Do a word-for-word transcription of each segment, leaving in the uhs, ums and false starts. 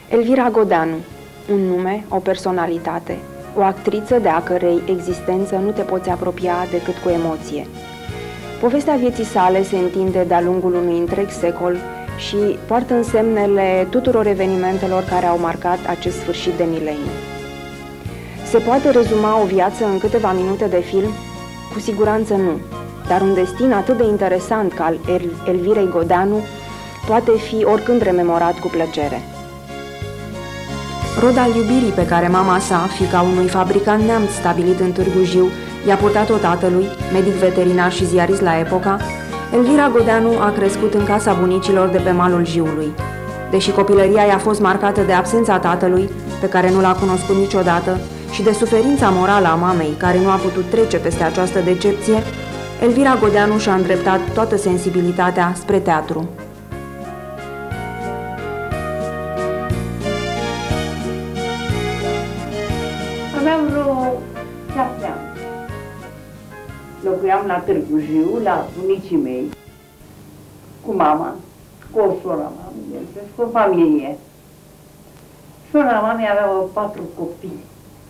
Elvira Godeanu, un nume, o personalitate, o actriță de a cărei existență nu te poți apropia decât cu emoție. Povestea vieții sale se întinde de-a lungul unui întreg secol și poartă însemnele tuturor evenimentelor care au marcat acest sfârșit de mileniu. Se poate rezuma o viață în câteva minute de film? Cu siguranță nu, dar un destin atât de interesant ca al Elvirei Godeanu poate fi oricând rememorat cu plăcere. Rod al iubirii pe care mama sa, fiica unui fabricant neamț stabilit în Târgu Jiu, i-a purtat-o tatălui, medic veterinar și ziarist la epoca, Elvira Godeanu a crescut în casa bunicilor de pe malul Jiului. Deși copilăria i-a fost marcată de absența tatălui, pe care nu l-a cunoscut niciodată, și de suferința morală a mamei, care nu a putut trece peste această decepție, Elvira Godeanu și-a îndreptat toată sensibilitatea spre teatru. Aveam vreo șapte ani. Locuiam la Târgu Jiu, la bunicii mei, cu mama, cu o soră a mamei, cu o familie. Sora mamei avea patru copii,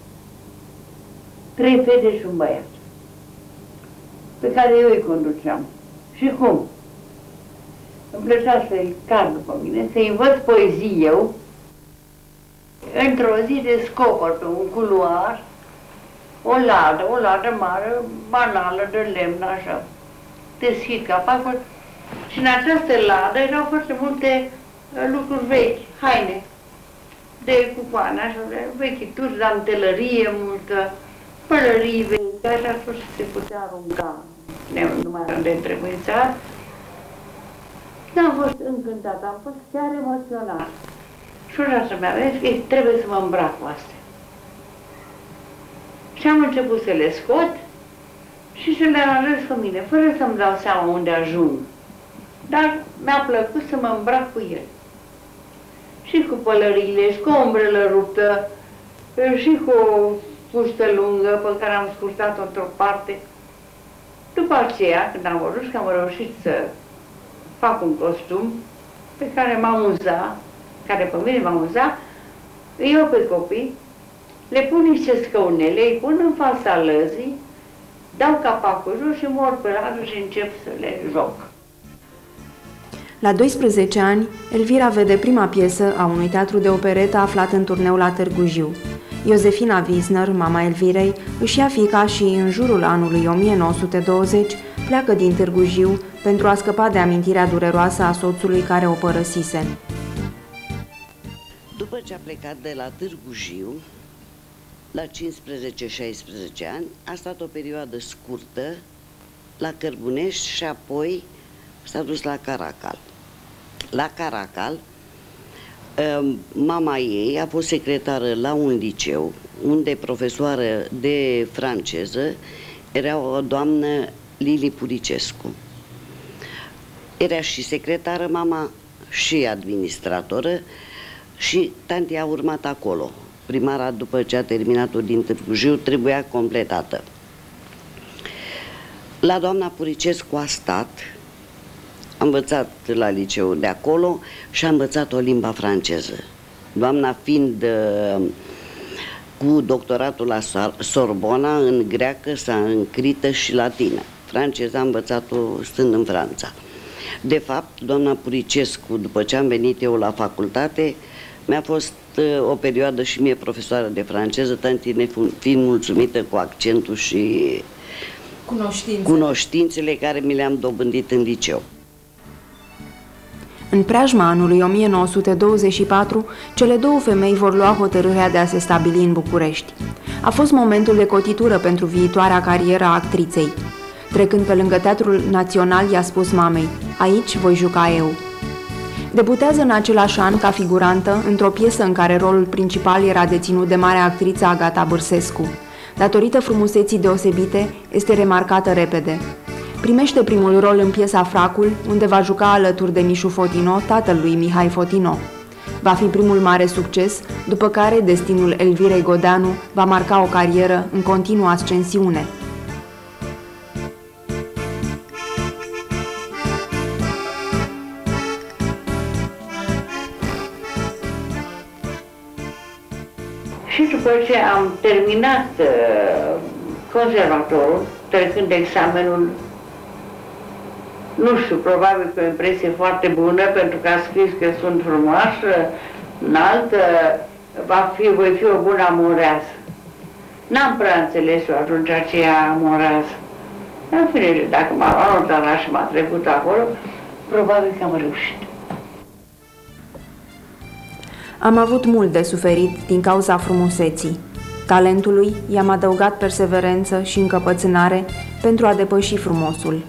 trei fete și un băiat, pe care eu îi conduceam. Și cum? Îmi plăcea să-i car după mine, să-i învăț poezii eu. Într-o zi descoper pe un culoar o ladă, o ladă mare, banală, de lemn, așa. Deschid capacul și în această ladă erau foarte multe lucruri vechi, haine, de cucoane, așa, de vechituri, dantelărie multă, pălării vechi, așa și se putea arunca, nu mai eram de întrebuințat. Și am fost încântată, am fost chiar emoționat. Și ura să mi-a zis că trebuie să mă îmbrac cu astea. Și am început să le scot și să le aranjez cu mine, fără să-mi dau seama unde ajung. Dar mi-a plăcut să mă îmbrac cu el. Și cu pălăriile, și cu o umbrelă ruptă, și cu o fustă lungă pe care am scurtat-o într-o parte. După aceea, când am văzut că am reușit să fac un costum pe care m-am amuzat, care pe mine m-a amuzat, îi iau pe copii, le pun niște scăunele, îi pun în fața lăzii, dau capacul jos și mor pe ladă și încep să le joc. La doisprezece ani, Elvira vede prima piesă a unui teatru de operetă aflat în turneu la Târgu Jiu. Iosefina Wiesner, mama Elvirei, își ia fiica și, în jurul anului o mie nouă sute douăzeci, pleacă din Târgu Jiu pentru a scăpa de amintirea dureroasă a soțului care o părăsise. După ce a plecat de la Târgu Jiu, la cincisprezece șaisprezece ani, a stat o perioadă scurtă la Cărbunești și apoi s-a dus la Caracal. La Caracal, mama ei a fost secretară la un liceu, unde profesoară de franceză era o doamnă Lili Puricescu. Era și secretară mama și administratoră și tanti a urmat acolo. Primara, după ce a terminat-o din Târgu Jiu, trebuia completată. La doamna Puricescu a stat, a învățat la liceu de acolo și a învățat o limba franceză. Doamna fiind uh, cu doctoratul la Sorbona în greacă, sancrită și latină. Franceza a învățat-o stând în Franța. De fapt, doamna Puricescu, după ce am venit eu la facultate, mi-a fost uh, o perioadă și mie profesoară de franceză, tanti fiind mulțumită cu accentul și Cunoștințe. cunoștințele care mi le-am dobândit în liceu. În preajma anului o mie nouă sute douăzeci și patru, cele două femei vor lua hotărârea de a se stabili în București. A fost momentul de cotitură pentru viitoarea carieră a actriței. Trecând pe lângă Teatrul Național, i-a spus mamei: "Aici voi juca eu." Debutează în același an ca figurantă într-o piesă în care rolul principal era deținut de marea actriță Agata Bârsescu. Datorită frumuseții deosebite, este remarcată repede. Primește primul rol în piesa Fracul, unde va juca alături de Mișu Fotino, tatăl lui Mihai Fotino. Va fi primul mare succes, după care destinul Elvirei Godeanu va marca o carieră în continuă ascensiune. după ce am terminat uh, conservatorul, trecând examenul, nu știu, probabil cu o impresie foarte bună, pentru că a scris că sunt frumoasă, înaltă, va fi, voi fi o bună amorează. N-am prea înțeles-o atunci aceea amorează. În fine, dacă m-a luat și m-a trecut acolo, probabil că am reușit. Am avut mult de suferit din cauza frumuseții. Talentului i-am adăugat perseverență și încăpățânare pentru a depăși frumosul.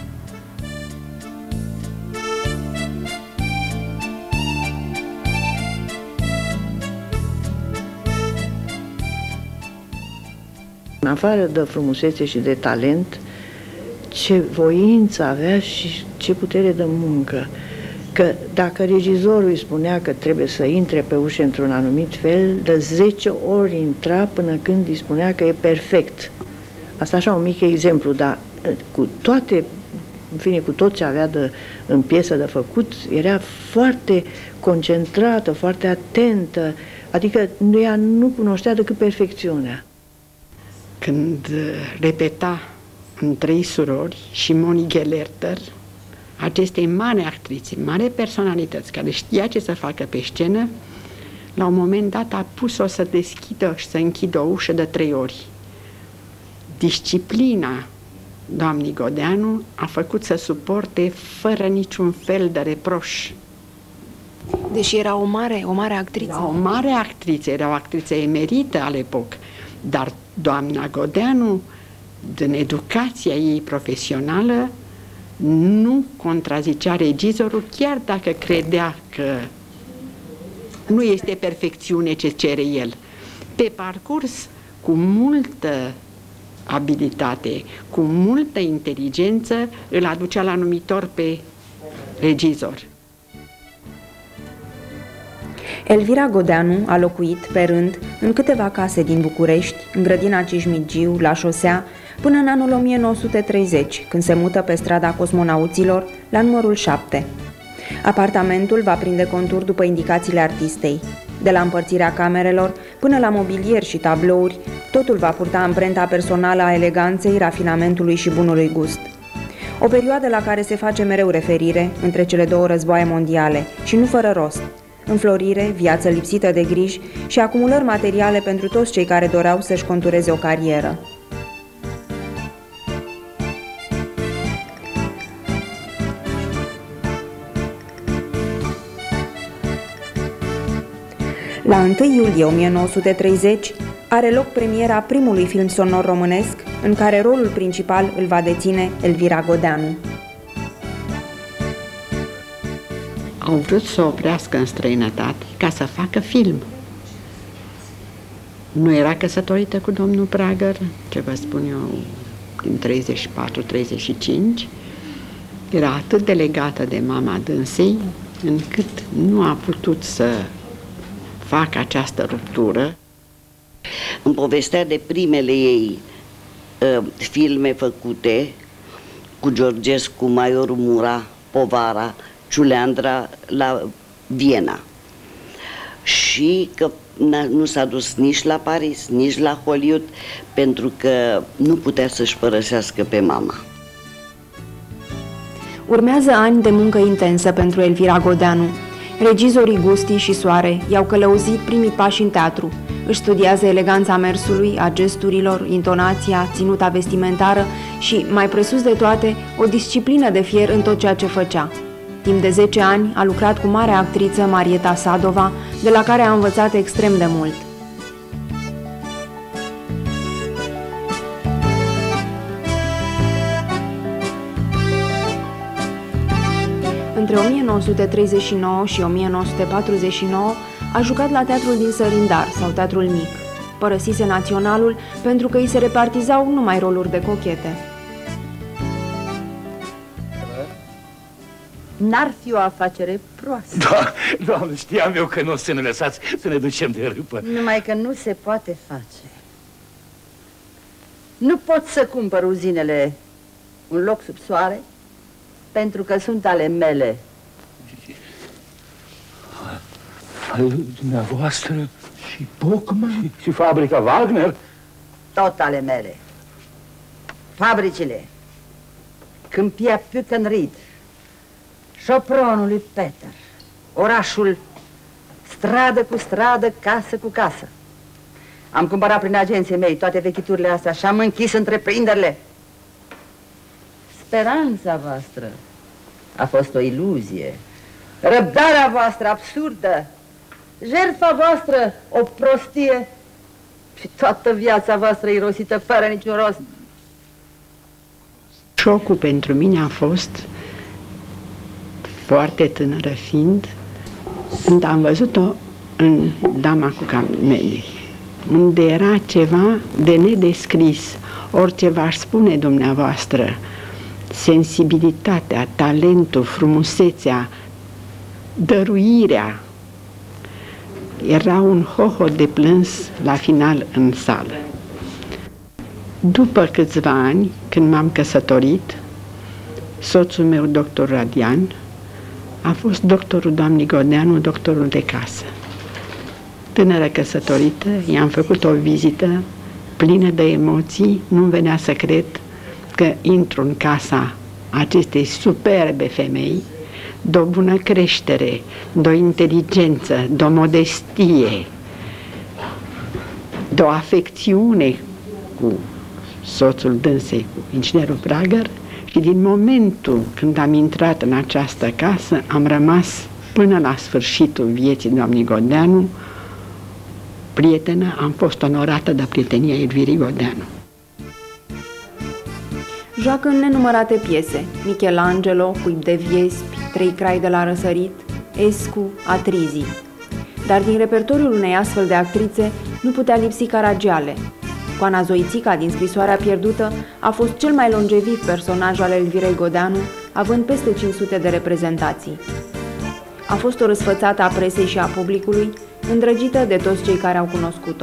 În afară de frumusețe și de talent, ce voință avea și ce putere de muncă. Că dacă regizorul îi spunea că trebuie să intre pe ușă într-un anumit fel, de zece ori intra până când îi spunea că e perfect. Asta așa un mic exemplu, dar cu toate, în fine, cu tot ce avea de, în piesă de făcut, era foarte concentrată, foarte atentă, adică ea nu cunoștea decât perfecțiunea. Când repeta în Trei surori și Moni Gelerter, acestei mari actrițe, mari personalități, care știa ce să facă pe scenă, la un moment dat a pus-o să deschidă și să închidă o ușă de trei ori. Disciplina doamnei Godeanu a făcut să suporte fără niciun fel de reproș. Deși era o mare, o mare actriță. Era o mare actriță, era o actriță emerită al epoc, dar doamna Godeanu, din educația ei profesională, nu contrazicea regizorul, chiar dacă credea că nu este perfecțiune ce cere el. Pe parcurs, cu multă abilitate, cu multă inteligență, îl aducea la numitor pe regizor. Elvira Godeanu a locuit, pe rând, în câteva case din București, în grădina Cismigiu, la șosea, până în anul o mie nouă sute treizeci, când se mută pe strada Cosmonauților, la numărul șapte. Apartamentul va prinde contur după indicațiile artistei. De la împărțirea camerelor până la mobilier și tablouri, totul va purta amprenta personală a eleganței, rafinamentului și bunului gust. O perioadă la care se face mereu referire între cele două războaie mondiale și nu fără rost. Înflorire, viață lipsită de griji și acumulări materiale pentru toți cei care doreau să-și contureze o carieră. La întâi iulie o mie nouă sute treizeci are loc premiera primului film sonor românesc, în care rolul principal îl va deține Elvira Godeanu. Au vrut să o oprească în străinătate ca să facă film. Nu era căsătorită cu domnul Prager, ce vă spun eu, din treizeci și patru treizeci și cinci. Era atât de legată de mama dânsei, încât nu a putut să facă această ruptură. Îmi povestea de primele ei uh, filme făcute cu Georgescu, Maiorul Mura, Povara, Ciuleandra la Viena. Și că nu s-a dus nici la Paris, nici la Hollywood, pentru că nu putea să-și părăsească pe mama. Urmează ani de muncă intensă pentru Elvira Godeanu. Regizorii Gusti și Soare i-au călăuzit primii pași în teatru. Își studiază eleganța mersului, a gesturilor, intonația, ținuta vestimentară și, mai presus de toate, o disciplină de fier în tot ceea ce făcea. Timp de zece ani a lucrat cu marea actriță Marieta Sadova, de la care a învățat extrem de mult. Între o mie nouă sute treizeci și nouă și o mie nouă sute patruzeci și nouă a jucat la Teatrul din Sărindar sau Teatrul Mic. Părăsise Naționalul pentru că îi se repartizau numai roluri de cochete. N-ar fi o afacere proastă. Da, doamne, știam eu că nu o să ne lăsați să ne ducem de râpă. Numai că nu se poate face. Nu pot să cumpăr uzinele un loc sub soare, pentru că sunt ale mele. Ale dumneavoastră? Și Bocman? Și, și fabrica Wagner? Tot ale mele. Fabricile. Câmpia Pukenried. Șopronul lui Peter. Orașul stradă cu stradă, casă cu casă. Am cumpărat prin agenții mei toate vechiturile astea și am închis întreprinderile. Speranța voastră a fost o iluzie. Răbdarea voastră absurdă. Jertfa voastră o prostie. Și toată viața voastră irosită fără niciun rost. Șocul pentru mine a fost, foarte tânără fiind, când am văzut-o în Dama cu camelii, unde era ceva de nedescris. Orice v-aș spune dumneavoastră, sensibilitatea, talentul, frumusețea, dăruirea, era un hohot de plâns la final în sală. După câțiva ani, când m-am căsătorit, soțul meu, doctor Radian, a fost doctorul doamnei Godeanu, doctorul de casă. Tânără căsătorită, i-am făcut o vizită plină de emoții, nu-mi venea să cred că intru în casa acestei superbe femei, de o bună creștere, de o inteligență, de o modestie, de o afecțiune cu soțul dânsei, cu inginerul Prager, și din momentul când am intrat în această casă, am rămas până la sfârșitul vieții doamnei Godeanu prietenă, am fost onorată de prietenia Elvirii Godeanu. Joacă în nenumărate piese: Michelangelo, Cuib de Viespi, Trei crai de la răsărit, Escu, Atrizi. Dar din repertoriul unei astfel de actrițe nu putea lipsi Caragiale. Coana Zoițica din Scrisoarea pierdută a fost cel mai longeviv personaj al Elvirei Godeanu, având peste cinci sute de reprezentații. A fost o răsfățată a presei și a publicului, îndrăgită de toți cei care au cunoscut-o.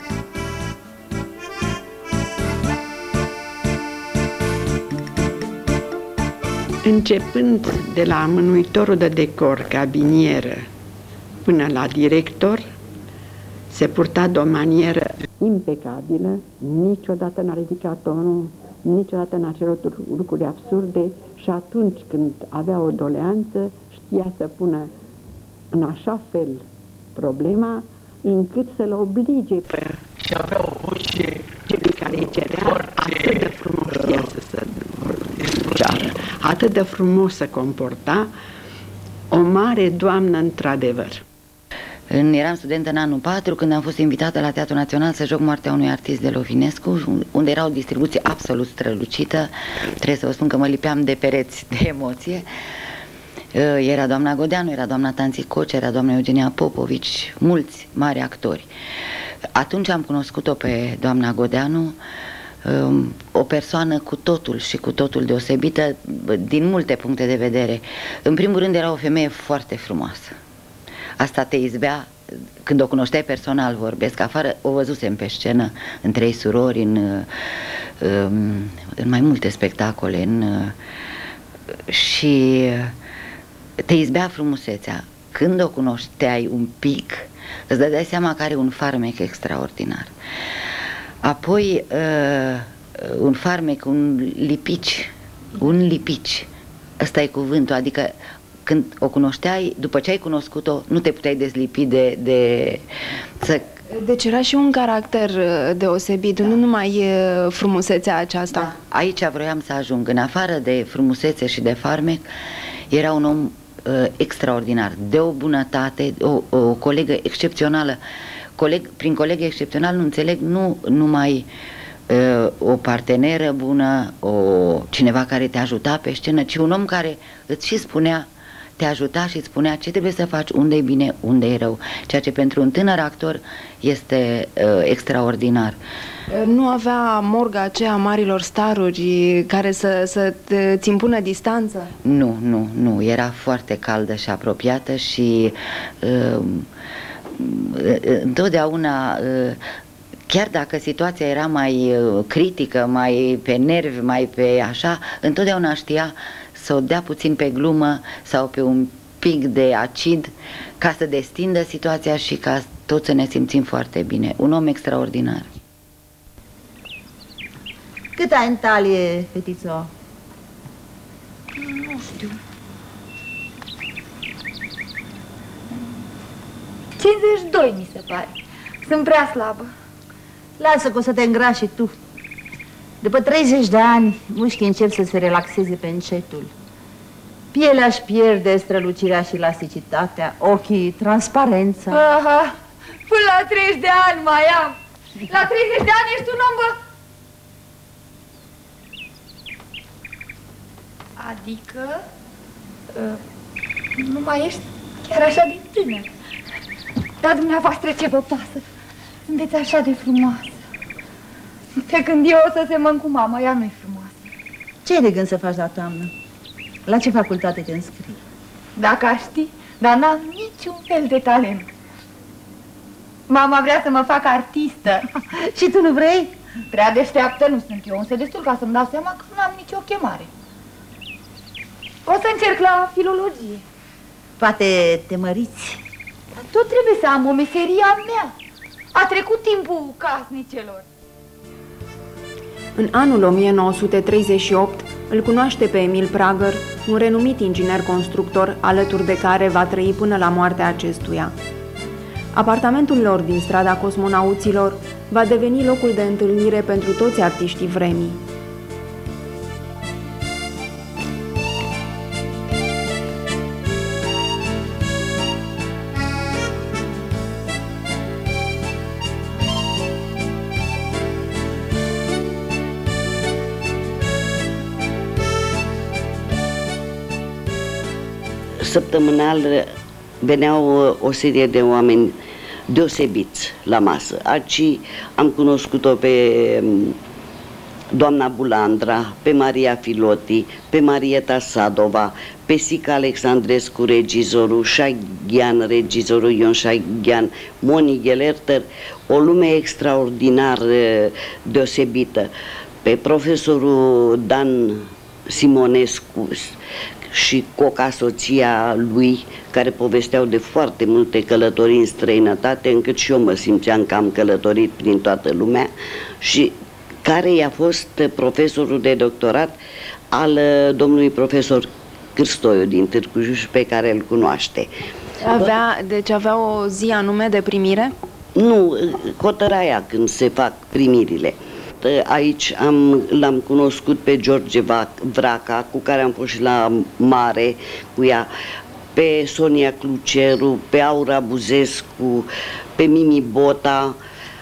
Începând de la mânuitorul de decor, cabinieră, până la director, se purta de o manieră impecabilă, niciodată n-a ridicat tonul, niciodată n-a cerut lucruri absurde și atunci când avea o doleanță, știa să pună în așa fel problema încât să-l oblige pe Și avea o voce celui care îi cerea, atât de frumos știa să se ceară, atât de frumos să comporta, o mare doamnă într-adevăr. Eram studentă în anul patru când am fost invitată la Teatrul Național să joc Moartea unui artist de Lovinescu, unde era o distribuție absolut strălucită. Trebuie să vă spun că mă lipeam de pereți de emoție. Era doamna Godeanu, era doamna Tanții Coce, era doamna Eugenia Popovici, mulți mari actori. Atunci am cunoscut-o pe doamna Godeanu, o persoană cu totul și cu totul deosebită din multe puncte de vedere. În primul rând era o femeie foarte frumoasă. Asta te izbea când o cunoșteai personal, vorbesc, afară o văzusem pe scenă în Trei surori, în, în mai multe spectacole, în, și te izbea frumusețea. Când o cunoșteai un pic, îți dădeai seama că are un farmec extraordinar. Apoi un farmec, un lipici, un lipici, ăsta e cuvântul, adică când o cunoșteai, după ce ai cunoscut-o, nu te puteai dezlipi de... de să... Deci era și un caracter deosebit, da. Nu numai frumusețea aceasta. Da. Aici vroiam să ajung. În afară de frumusețe și de farmec, era un om uh, extraordinar, de o bunătate, o, o colegă excepțională. Coleg, prin colegă excepțional nu înțeleg nu numai uh, o parteneră bună, o, cineva care te ajuta pe scenă, ci un om care îți și spunea, te ajuta și îți spunea ce trebuie să faci, unde e bine, unde e rău. Ceea ce pentru un tânăr actor este uh, extraordinar. Nu avea morga aceea marilor staruri care să, să ți impună distanță? Nu, nu, nu. Era foarte caldă și apropiată și uh, întotdeauna, uh, chiar dacă situația era mai uh, critică, mai pe nervi, mai pe așa, întotdeauna știa să o dea puțin pe glumă sau pe un pic de acid ca să destindă situația și ca toți să ne simțim foarte bine. Un om extraordinar. Cât ai în talie, fetițo? Nu știu. cincizeci și doi, mi se pare. Sunt prea slabă. Lasă că o să te îngrași și tu. După treizeci de ani, mușchii încep să se relaxeze pe încetul. Pielea își pierde strălucirea și elasticitatea, ochii, transparența. Aha, până la treizeci de ani mai am. La treizeci de ani ești un om bă... Adică... Uh, nu mai ești chiar așa de tânăr. Dar dumneavoastră ce vă pasă? Sunteți așa de frumoasă. Pe când eu o să semăn cu mama, ea nu-i frumoasă. Ce ai de gând să faci la toamnă? La ce facultate te înscrii? Dacă aș ști, dar n-am niciun fel de talent. Mama vrea să mă fac artistă. Și tu nu vrei? Prea deșteaptă nu sunt eu, însă destul ca să-mi dau seama că nu am nicio chemare. O să încerc la filologie. Poate te măriți. Dar tot trebuie să am o meserie a mea. A trecut timpul casnicelor. În anul o mie nouă sute treizeci și opt îl cunoaște pe Emil Prager, un renumit inginer constructor, alături de care va trăi până la moartea acestuia. Apartamentul lor din strada Cosmonauților va deveni locul de întâlnire pentru toți artiștii vremii. Săptămânal veneau o serie de oameni deosebiți la masă. Aici am cunoscut-o pe doamna Bulandra, pe Maria Filoti, pe Marieta Sadova, pe Sica Alexandrescu, regizorul, Șaighian, regizorul Ion Șaighian, Moni Ghelerter, o lume extraordinar deosebită. Pe profesorul Dan Simonescu și Coca, soția lui, care povesteau de foarte multe călătorii în străinătate, încât și eu mă simțeam că am călătorit prin toată lumea, și care i-a fost profesorul de doctorat al domnului profesor Cârstoiu din Târgu Jiu, pe care îl cunoaște. Avea, deci avea o zi anume de primire? Nu, hotăraia când se fac primirile. Aici am, l-am cunoscut pe George Vraca, cu care am fost și la mare cu ea, pe Sonia Cluceru, pe Aura Buzescu, pe Mimi Bota,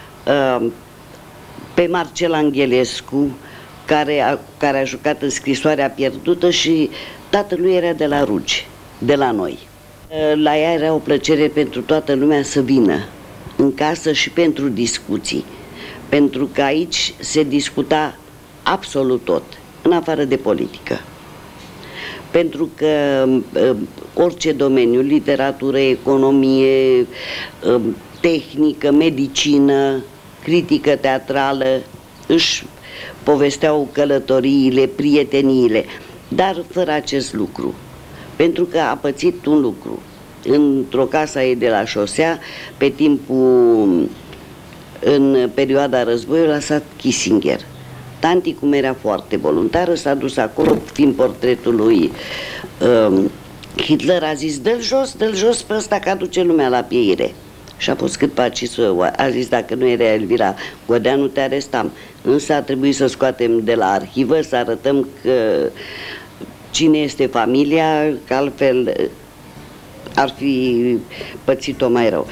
pe Marcel Anghelescu, care a, care a jucat în Scrisoarea pierdută, și tatălui era de la Rugi, de la noi. La ea era o plăcere pentru toată lumea să vină în casă și pentru discuții. Pentru că aici se discuta absolut tot, în afară de politică. Pentru că uh, orice domeniu, literatură, economie, uh, tehnică, medicină, critică teatrală, își povesteau călătoriile, prieteniile, dar fără acest lucru. Pentru că a pățit un lucru. Într-o casă ei de la șosea, pe timpul... în perioada războiului, a lăsat Kissinger. Tanti, cum era foarte voluntară, s-a dus acolo, fiind portretul lui um, Hitler, a zis: dă-l jos, dă-l jos pe ăsta, că aduce lumea la pieire. Și a fost cât pacisă, a zis: dacă nu era Elvira Godeanu, te arestam. Însă a trebuit să scoatem de la arhivă, să arătăm că cine este familia, că altfel ar fi pățit-o mai rău.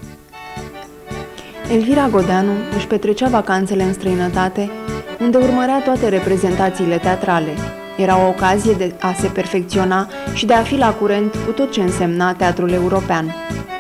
Elvira Godeanu își petrecea vacanțele în străinătate, unde urmărea toate reprezentațiile teatrale. Era o ocazie de a se perfecționa și de a fi la curent cu tot ce însemna teatrul european.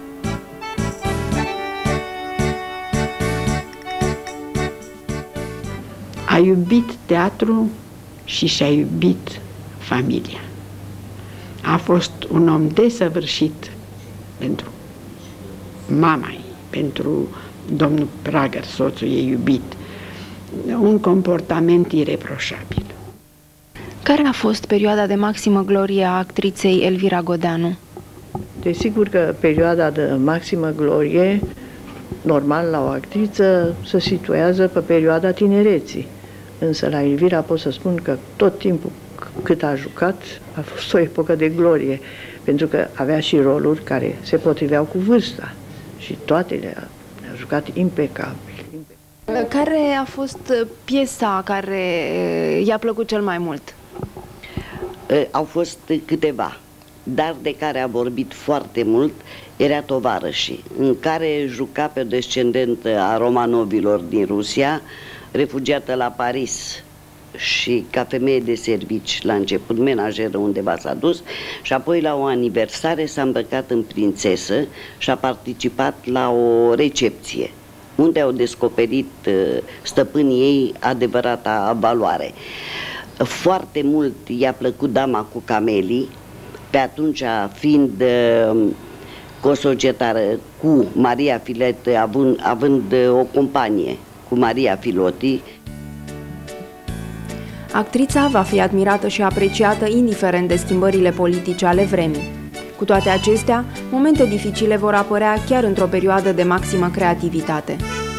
A iubit teatru și și-a iubit familia. A fost un om desăvârșit pentru mama ei, pentru domnul Prager, soțul ei iubit. Un comportament ireproșabil. Care a fost perioada de maximă glorie a actriței Elvira Godeanu? Desigur că perioada de maximă glorie, normal la o actriță, se situează pe perioada tinereții. Însă la Elvira pot să spun că tot timpul cât a jucat a fost o epocă de glorie, pentru că avea și roluri care se potriveau cu vârsta și toate le-a, le-a jucat impecabil. Care a fost piesa care i-a plăcut cel mai mult? Au fost câteva, dar de care a vorbit foarte mult era Tovarășii, în care juca pe o descendentă a Romanovilor din Rusia, refugiată la Paris și ca femeie de servici la început, menajeră undeva s-a dus și apoi la o aniversare s-a îmbrăcat în prințesă și a participat la o recepție unde au descoperit stăpânii ei adevărata valoare. Foarte mult i-a plăcut Dama cu camelii, pe atunci fiind cosociatară cu Maria Filet, având, având o companie cu Maria Filoti. Actrița va fi admirată și apreciată indiferent de schimbările politice ale vremii. Cu toate acestea, momente dificile vor apărea chiar într-o perioadă de maximă creativitate.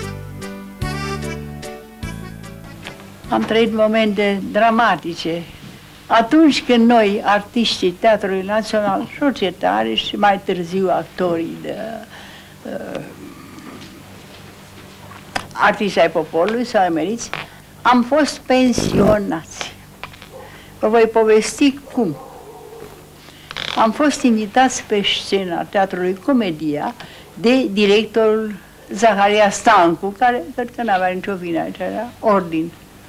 Am trăit momente dramatice. Atunci când noi, artiștii Teatrului Național, societari și mai târziu actorii de uh, artiști ai poporului sau emeriți, am fost pensionați. Vă voi povesti cum. Am fost invitați pe scena Teatrului Comedia de directorul Zaharia Stancu, care cred că n-avea nicio vină aici, era ordin.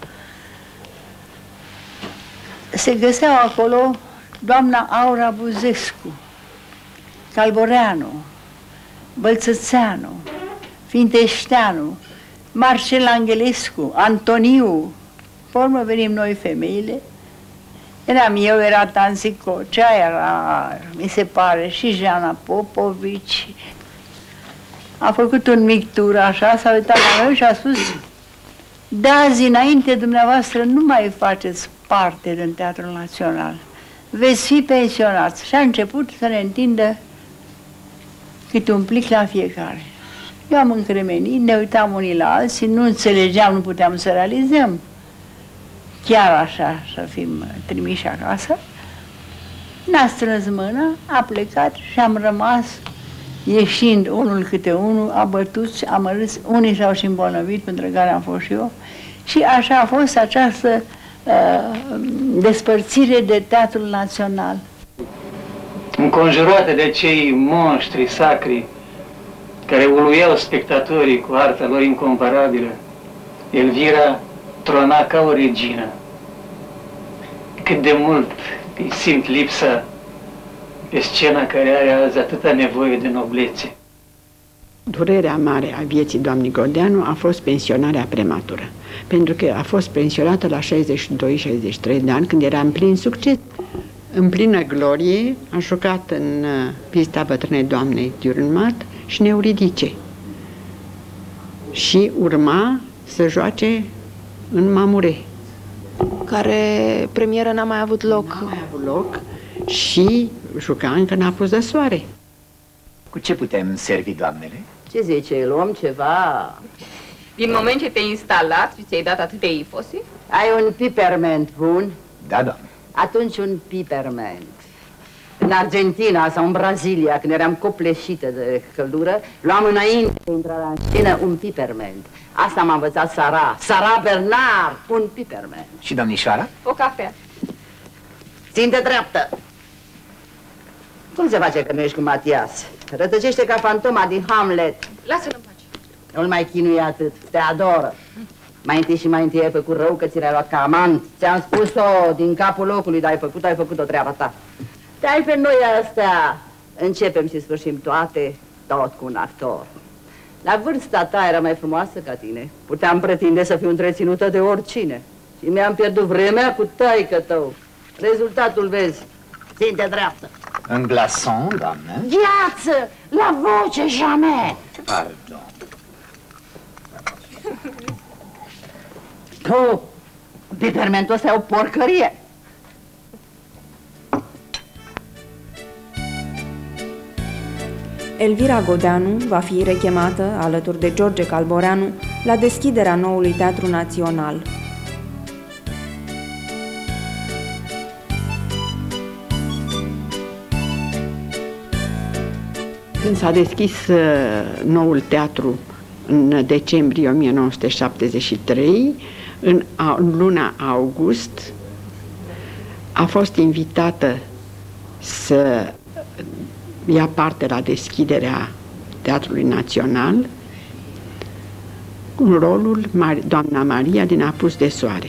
Se găseau acolo doamna Aura Buzescu, Calboreanu, Bălțățeanu, Finteșteanu, Marcel Angelescu, Antoniu. Pe urmă venim noi femeile. Eram eu, era Tansi Cocea, era, mi se pare, și Jana Popovici. A făcut un mic tur așa, s-a uitat la noi și a spus: de azi înainte dumneavoastră nu mai faceți parte din Teatrul Național. Veți fi pensionați. Și a început să ne întindă câte un plic la fiecare. Eu am încremenit, ne uitam unii la alții, nu înțelegeam, nu puteam să realizăm chiar așa să fim trimiși acasă. Ne-a strâns mâna, a plecat și am rămas ieșind unul câte unul, abătuți, amărâți, unii s-au și îmbolnăvit, pentru care am fost și eu. Și așa a fost această uh, despărțire de Teatrul Național. Înconjurate de cei monștri sacri care uluiau spectatorii cu arta lor incomparabilă, Elvira trona ca o regină. Cât de mult îi simt lipsa pe scena care are azi atâta nevoie de noblețe. Durerea mare a vieții doamnei Godeanu a fost pensionarea prematură, pentru că a fost pensionată la șaizeci și doi șaizeci și trei de ani, când era în plin succes. În plină glorie a jucat în Vizita bătrânei doamnei Dürrenmatt și în Euridice. Și urma să joace în Mamure, care premieră n-a mai avut loc. N-a mai avut loc și juca încă în Apus de soare. Cu ce putem servi, doamnele? Ce zice, luăm ceva? Din moment ce te-ai instalat și ți-ai dat atâtea ifose? Ai un piperment bun? Da, doamne. Atunci un piperment. În Argentina sau în Brazilia, când eram copleșită de căldură, luam înainte de intrarea în scenă un piperment. Asta m-a învățat Sara. Sara Bernard, un piperment. Și domnișoara? O cafea. Ținte dreaptă. Cum se face că nu ești cu Matias? Rătăcește ca fantoma din Hamlet. Lasă-l în pace. Nu-l mai chinui atât, te adoră. Mai întâi și mai întâi ai făcut rău că ți l-ai luat ca amant. Ți-am spus-o din capul locului, dar ai făcut, ai făcut o treaba ta. De altfel noi astea începem și sfârșim toate, tot cu un actor. La vârsta ta era mai frumoasă ca tine. Puteam pretinde să fiu întreținută de oricine. Și mi-am pierdut vremea cu taică tău. Rezultatul vezi. Ținte dreaptă. Un glaçon, doamnă? Viață! La voce, jamais! Pardon. Tu, pipermentul ăsta e o porcărie. Elvira Godeanu va fi rechemată, alături de George Calboreanu, la deschiderea noului Teatru Național. Când s-a deschis uh, noul teatru în decembrie o mie nouă sute șaptezeci și trei, în a, luna august, a fost invitată să ia parte la deschiderea Teatrului Național cu rolul doamna Maria din Apus de Soare.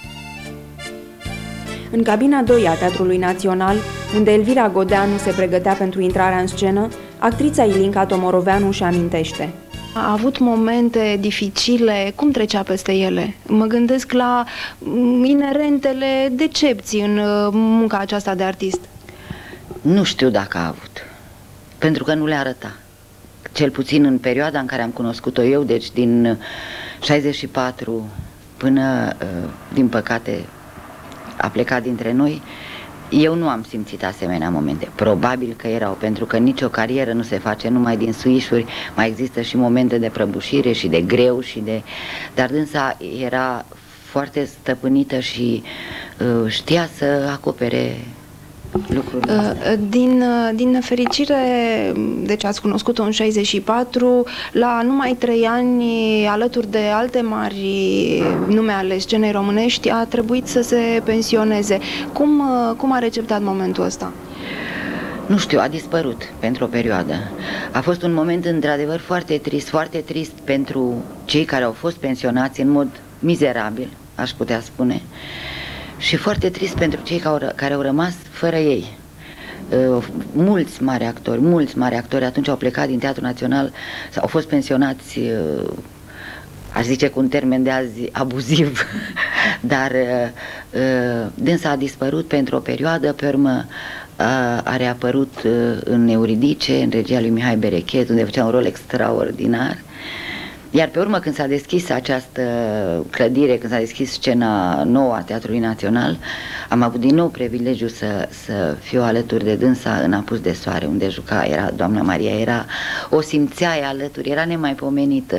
În cabina doi a Teatrului Național, unde Elvira Godeanu se pregătea pentru intrarea în scenă, actrița Ilinca Tomoroveanu își amintește. A avut momente dificile, cum trecea peste ele? Mă gândesc la inerentele decepții în munca aceasta de artist. Nu știu dacă a avut, pentru că nu le arăta. Cel puțin în perioada în care am cunoscut-o eu, deci din șaizeci și patru până, din păcate, a plecat dintre noi, eu nu am simțit asemenea momente. Probabil că erau, pentru că nicio carieră nu se face numai din suișuri, mai există și momente de prăbușire și de greu și de... Dar dânsa era foarte stăpânită și uh, știa să acopere lucrurile astea. Din, din nefericire, deci ați cunoscut-o în șaizeci și patru, la numai trei ani, alături de alte mari nume ale scenei românești, a trebuit să se pensioneze. Cum, cum a receptat momentul ăsta? Nu știu, a dispărut pentru o perioadă. A fost un moment într-adevăr foarte trist, foarte trist pentru cei care au fost pensionați în mod mizerabil, aș putea spune, și foarte trist pentru cei care au rămas fără ei. Uh, mulți mari actori, mulți mari actori atunci au plecat din Teatrul Național, au fost pensionați, uh, aș zice cu un termen de azi abuziv, dar uh, uh, dânsa a dispărut pentru o perioadă, pe urmă uh, a reapărut uh, în Euridice, în regia lui Mihai Berechet, unde făcea un rol extraordinar. Iar pe urmă, când s-a deschis această clădire, când s-a deschis scena nouă a Teatrului Național, am avut din nou privilegiul să, să fiu alături de dânsa în Apus de Soare, unde juca, era doamna Maria, era, o simțeai alături, era nemaipomenită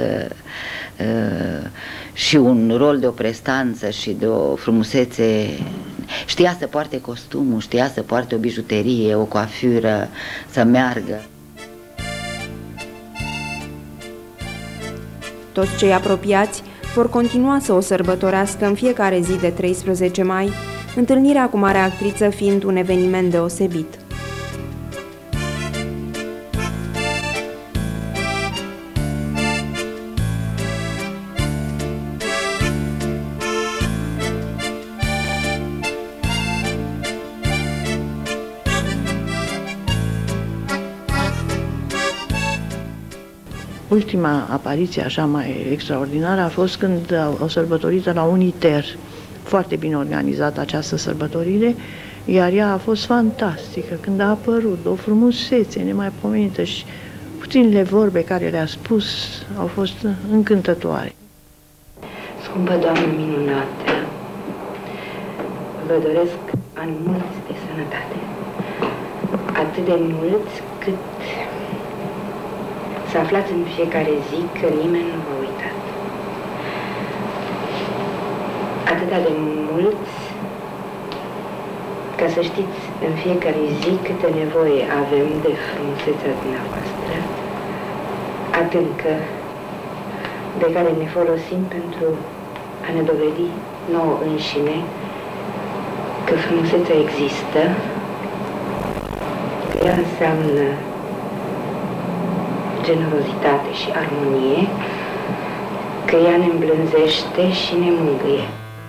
uh, și un rol de o prestanță și de o frumusețe. Știa să poarte costumul, știa să poarte o bijuterie, o coafură, să meargă. Toți cei apropiați vor continua să o sărbătorească în fiecare zi de treisprezece mai, întâlnirea cu marea actriță fiind un eveniment deosebit. Ultima apariție așa mai extraordinară a fost când au sărbătorită la Uniter. Foarte bine organizată această sărbătorire, iar ea a fost fantastică. Când a apărut, o frumusețe nemaipomenită și puținele vorbe care le-a spus au fost încântătoare. Scumpă Doamnă minunată, vă doresc ani mulți de sănătate, atât de mulți cât să aflați în fiecare zi că nimeni nu vă uitat. Atâta de mulți ca să știți în fiecare zi câtă nevoie avem de frumusețea dumneavoastră, adâncă, de care ne folosim pentru a ne dovedi nouă înșine că frumusețea există, că ea înseamnă generozitate și armonie, că ea ne îmblânzește și ne mângâie.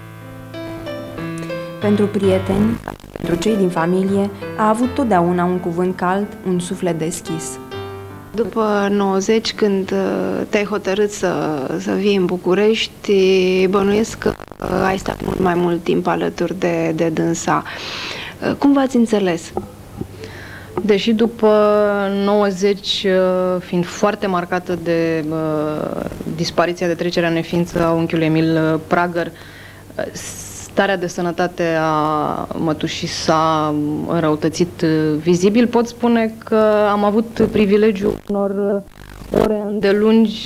Pentru prieteni, pentru cei din familie, a avut totdeauna un cuvânt cald, un suflet deschis. După nouăzeci, când te-ai hotărât să, să vii în București, bănuiesc că ai stat mult mai mult timp alături de, de dânsa. Cum v-ați înțeles? Deși după nouăzeci, fiind foarte marcată de uh, dispariția, de trecerea în neființă a unchiului Emil Prager, starea de sănătate a mătușii s-a înrăutățit vizibil, pot spune că am avut privilegiul unor ore îndelungi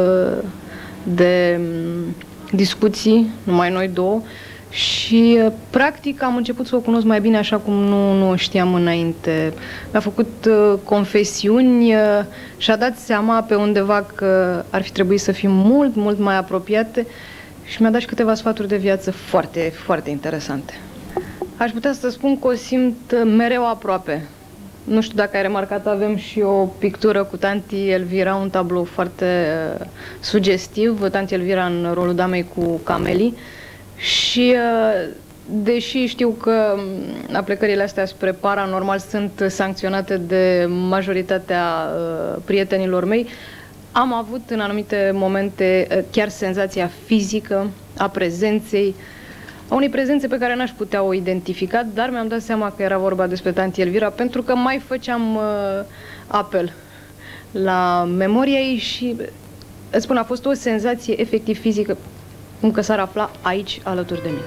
de discuții, numai noi două, și practic am început să o cunosc mai bine așa cum nu, nu o știam înainte. Mi-a făcut uh, confesiuni uh, și-a dat seama pe undeva că ar fi trebuit să fim mult, mult mai apropiate și mi-a dat și câteva sfaturi de viață foarte, foarte interesante. Aș putea să spun că o simt mereu aproape. Nu știu dacă ai remarcat, avem și o pictură cu tanti Elvira, un tablou foarte uh, sugestiv, tanti Elvira în rolul damei cu camelii. Și deși știu că aplecările astea spre paranormal sunt sancționate de majoritatea prietenilor mei, am avut în anumite momente chiar senzația fizică a prezenței, a unei prezențe pe care n-aș putea o identifica, dar mi-am dat seama că era vorba despre tanti Elvira, pentru că mai făceam apel la memoria ei și, îți spun, a fost o senzație efectiv fizică, cum că s-ar afla aici, alături de mine.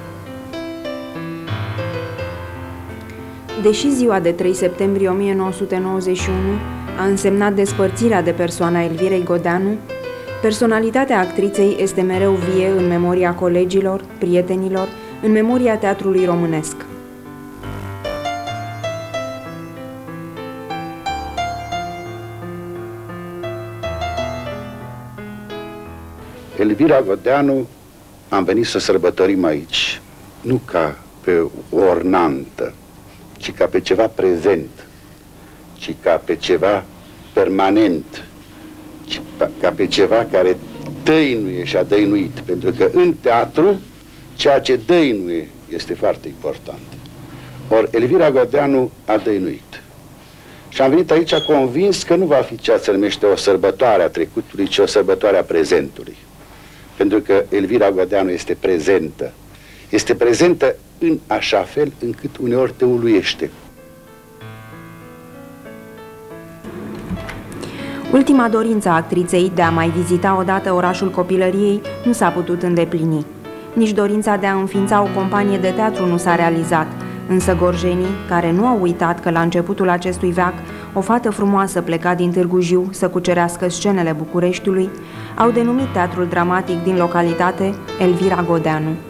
Deși ziua de trei septembrie o mie nouă sute nouăzeci și unu a însemnat despărțirea de persoana Elvirei Godeanu, personalitatea actriței este mereu vie în memoria colegilor, prietenilor, în memoria teatrului românesc. Elvira Godeanu, am venit să sărbătorim aici, nu ca pe o ornantă, ci ca pe ceva prezent, ci ca pe ceva permanent, ci ca pe ceva care dăinuie și a dăinuit, pentru că în teatru ceea ce dăinuie este foarte important. Ori Elvira Godeanu a dăinuit. Și am venit aici convins că nu va fi ceea ce se numește o sărbătoare a trecutului, ci o sărbătoare a prezentului. Pentru că Elvira Godeanu este prezentă. Este prezentă în așa fel încât uneori te uluiește. Ultima dorință a actriței de a mai vizita odată orașul copilăriei nu s-a putut îndeplini. Nici dorința de a înființa o companie de teatru nu s-a realizat, însă gorjenii, care nu au uitat că la începutul acestui veac o fată frumoasă pleca din Târgu Jiu să cucerească scenele Bucureștiului, au denumit teatrul dramatic din localitate Elvira Godeanu.